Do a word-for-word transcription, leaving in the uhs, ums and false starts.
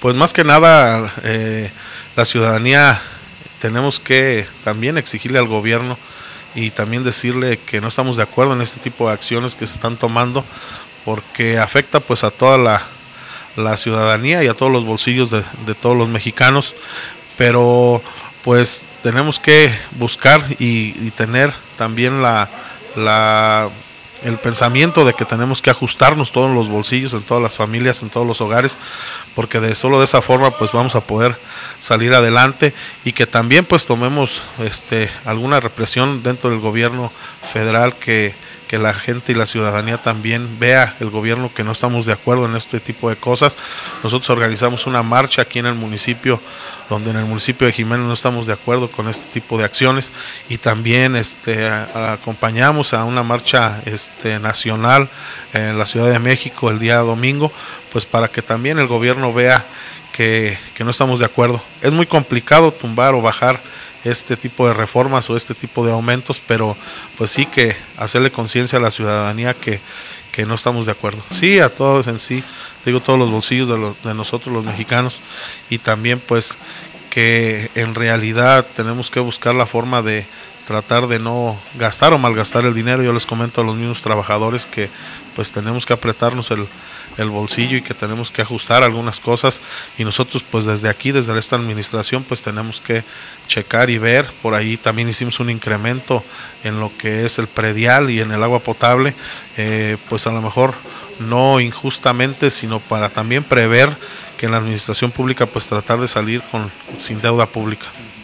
Pues más que nada eh, la ciudadanía tenemos que también exigirle al gobierno y también decirle que no estamos de acuerdo en este tipo de acciones que se están tomando, porque afecta pues a toda la, la ciudadanía y a todos los bolsillos de, de todos los mexicanos, pero pues tenemos que buscar y, y tener también la, la el pensamiento de que tenemos que ajustarnos todos los bolsillos, en todas las familias, en todos los hogares, porque de solo de esa forma pues vamos a poder salir adelante, y que también pues tomemos este alguna represión dentro del gobierno federal, que que la gente y la ciudadanía también vea el gobierno que no estamos de acuerdo en este tipo de cosas. Nosotros organizamos una marcha aquí en el municipio, donde en el municipio de Jiménez no estamos de acuerdo con este tipo de acciones, y también este a, a acompañamos a una marcha este nacional en la Ciudad de México el día domingo, pues para que también el gobierno vea que, que no estamos de acuerdo. Es muy complicado tumbar o bajar este tipo de reformas o este tipo de aumentos, pero pues sí que hacerle conciencia a la ciudadanía que, que no estamos de acuerdo. Sí, a todos en sí, digo todos los bolsillos de, lo, de nosotros los mexicanos, y también pues que en realidad tenemos que buscar la forma de tratar de no gastar o malgastar el dinero. Yo les comento a los mismos trabajadores que pues tenemos que apretarnos el, el bolsillo y que tenemos que ajustar algunas cosas, y nosotros pues desde aquí, desde esta administración, pues tenemos que checar y ver. Por ahí también hicimos un incremento en lo que es el predial y en el agua potable, eh, pues a lo mejor no injustamente, sino para también prever que en la administración pública pues tratar de salir con sin deuda pública.